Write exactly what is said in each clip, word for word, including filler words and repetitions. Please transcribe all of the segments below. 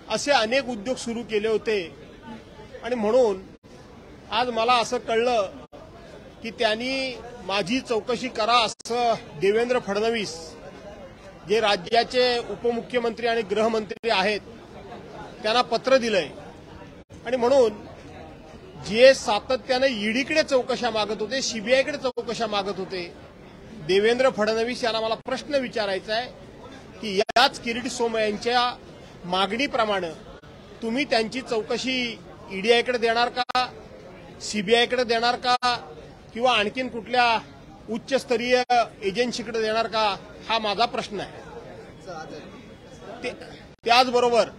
असे अनेक उद्योग सुरू केले होते आणि म्हणून आज मला असं कळलं की त्यांनी माझी चौकशी करा असं देवेंद्र फडणवीस जे राज्याचे उपमुख्यमंत्री आणि गृहमंत्री आहेत त्यांना पत्र दिलंय आणि म्हणून जे सातत्याने ईडीकडे चौकशा मागत होते, सीबीआयकडे चौकशा मागत होते, देवेंद्र फडणवीस यांना मला प्रश्न विचारायचा आहे की याच किरीट सोमय्यांच्या मागणीप्रमाणे तुम्ही त्यांची चौकशी ईडीआयकडे देणार का, सीबीआयकडे देणार का किंवा आणखीन कुठल्या उच्चस्तरीय एजन्सीकडे देणार का, हा माझा प्रश्न आहे। त्याचबरोबर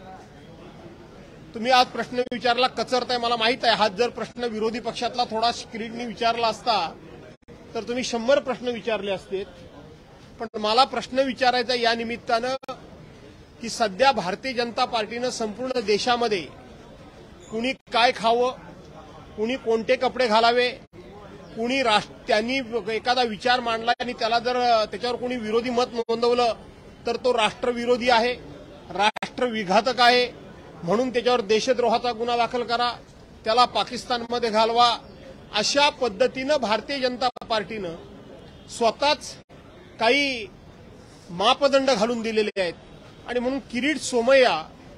तुम्ही आज प्रश्न विचारला कचरताय मला माहित आहे, हाच जर प्रश्न विरोधी पक्षातला थोडा स्क्रीडनी विचारला असता तर तुम्ही शंभर प्रश्न विचारले असते, पण मला प्रश्न विचारायचा या निमित्तानं की सध्या भारतीय जनता पार्टीनं संपूर्ण देशामध्ये कुणी काय खावं, कुणी कोणते कपडे घालावे, कुणी राष्ट्र त्यांनी एखादा विचार मांडला आणि त्याला जर त्याच्यावर कुणी विरोधी मत नोंदवलं तर तो राष्ट्रविरोधी आहे, राष्ट्रविघातक आहे, म्हणून त्याच्यावर देशद्रोहाचा गुन्हा दाखल करा, त्याला पाकिस्तानमध्ये घालवा, अशा पद्धतीनं भारतीय जनता पार्टीनं स्वतःच काही मापदंड घालून दिलेले आहेत आणि म्हणून किरीट सोमय्या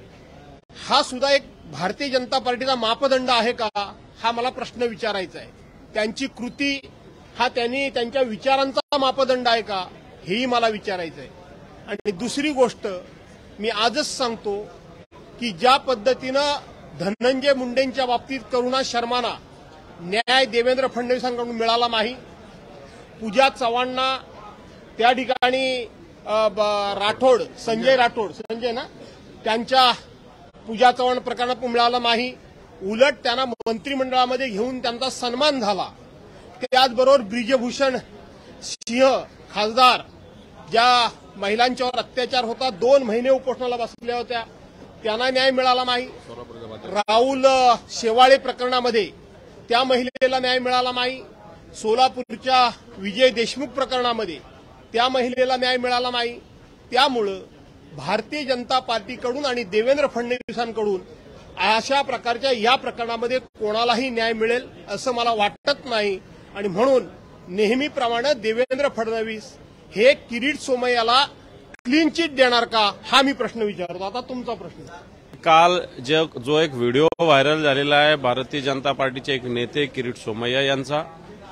हा सुद्धा एक भारतीय जनता पार्टीचा मापदंड आहे का, हा मला प्रश्न विचारायचा आहे। त्यांची कृती हा त्यांनी त्यांच्या विचारांचा मापदंड आहे का, हेही मला विचारायचं आहे। आणि दुसरी गोष्ट मी आजच सांगतो की ज्या पद्धतीनं धनंजय मुंडेंच्या बाबतीत करुणा शर्मांना न्याय देवेंद्र फडणवीसांकडून मिळाला नाही, पूजा चव्हाणांना त्या ठिकाणी राठोड संजय राठोड संजय ना त्यांच्या पूजा चव्हाण प्रकरणात मिळाला नाही, उलट त्यांना मंत्रिमंडळामध्ये घेऊन त्यांचा सन्मान झाला। त्याचबरोबर ब्रिजभूषण सिंह खासदार ज्या महिलांच्यावर अत्याचार होता, दोन महिने उपोषणाला बसल्या होत्या, त्यांना न्याय मिळाला नाही। राहुल शेवाळे प्रकरणामध्ये त्या महिलेला न्याय मिळाला नाही, सोलापूरच्या विजय देशमुख प्रकरणामध्ये त्या महिलेला न्याय मिळाला नाही। त्यामुळे भारतीय जनता पार्टीकडून आणि देवेंद्र फडणवीसांकडून अशा प्रकारच्या या प्रकरणामध्ये कोणालाही न्याय मिळेल असं मला वाटत नाही आणि म्हणून नेहमीप्रमाणे देवेंद्र फडणवीस हे किरीट सोमय्याला क्लीन चिट देणार का, हा मी प्रश्न विचारतो। आता तुमचा प्रश्न। काल जो जो एक व्हिडिओ व्हायरल झालेला आहे भारतीय जनता पार्टीचे एक नेते किरीट सोमय्या यांचा,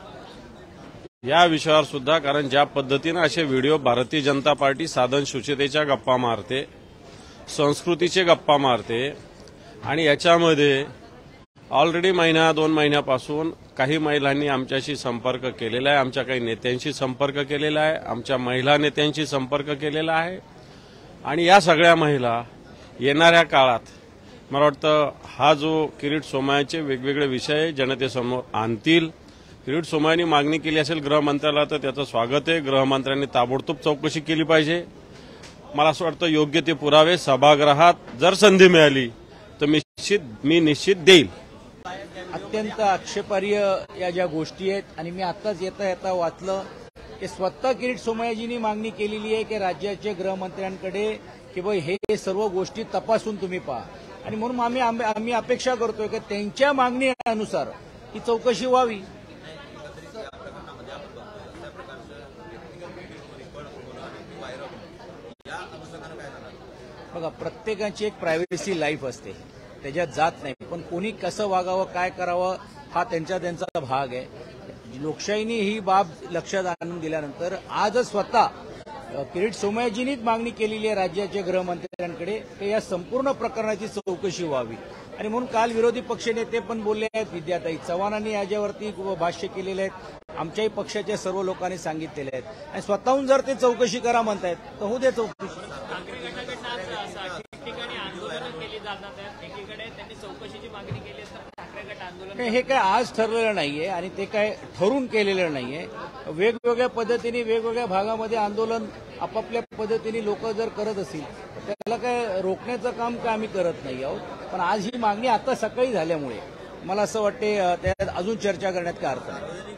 या विषयावर सुद्धा, कारण ज्या पद्धतीने असे व्हिडिओ भारतीय जनता पार्टी साधन शुचितेच्या गप्पा मारते, संस्कृतीचे गप्पा मारते आणि याच्यामध्ये ऑलरेडी महिना दोन महिन्यापासून काही महिलांनी आमच्याशी संपर्क केलेला आहे, आमच्या काही नेत्यांशी संपर्क केलेला आहे, आमच्या महिला नेत्यांशी संपर्क केलेला आहे आणि या सगळ्या महिला येणाऱ्या काळात मला वाटतं हा जो किरीट सोमय्याचे वेगवेगळे विषय जनतेसमोर आणतील। किरीट सोमय्यांनी मागणी केली असेल गृहमंत्र्याला तर त्याचं स्वागत आहे, गृहमंत्र्यांनी ताबडतोब चौकशी केली पाहिजे। मला असं वाटतं योग्य ते पुरावे सभागृहात जर संधी मिळाली तर निश्चित मी निश्चित देईल। अत्यंत आक्षेपार्ह या ज्या गोष्टी आहेत आणि मी आत्ताच येता येता वाचलं की स्वतः किरीट सोमय्याजींनी मागणी केलेली आहे की राज्याच्या गृहमंत्र्यांकडे की बाई हे सर्व गोष्टी तपासून तुम्ही पहा आणि म्हणून आम्ही आम्ही अपेक्षा करतोय की त्यांच्या मागणीनुसार ही चौकशी व्हावी। बघा, प्रत्येकाची एक प्रायव्हसी लाईफ असते, त्याच्यात जात नाही, पण कोणी कसं वागावं काय करावं हा त्यांचा त्यांचा भाग आहे। लोकशाहीने ही बाब लक्षात आणून दिल्यानंतर आज स्वतः किरीट सोमय्याजींनीच मागणी केलेली आहे राज्याच्या गृहमंत्र्यांकडे की या संपूर्ण प्रकरणाची चौकशी व्हावी आणि म्हणून काल विरोधी पक्षनेते पण बोलले आहेत, विद्याताई चव्हाणांनी याच्यावरती भाष्य केलेले आहेत, आमच्याही पक्षाच्या सर्व लोकांनी सांगितलेले आहेत आणि स्वतःहून जर ते चौकशी करा म्हणतायत तर होऊ दे चौकशी। हे काय आज ठरलेलं नाहीये आणि ते काय ठरून केलेलं नाहीये। वेगवेगळ्या पद्धतीने वेगवेगळ्या भागामध्ये आंदोलन आपापल्या पद्धतीने लोक जर करत असतील तर त्याला काय रोखण्याचं काम काय आम्ही करत नाही आहोत, पण आज ही मागणी आता सकाळी झाल्यामुळे मला असं वाटते त्यात अजून चर्चा करण्यात काय अर्थ नाही।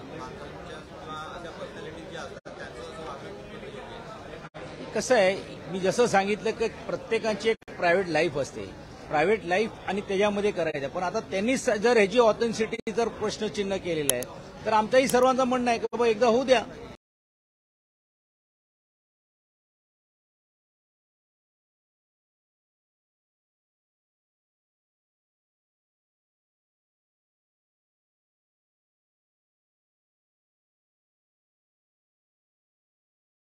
कसं आहे, मी जसं सांगितलं की प्रत्येकाची एक प्रायव्हेट लाईफ असते, प्रायव्हेट लाईफ आणि त्याच्यामध्ये करायचं. पण आता त्यांनी जर ह्याची ऑथेंटिसिटी जर प्रश्नचिन्ह केलेलं आहे तर आमचंही सर्वांचं म्हणणं आहे की बाबा एकदा होऊ द्या.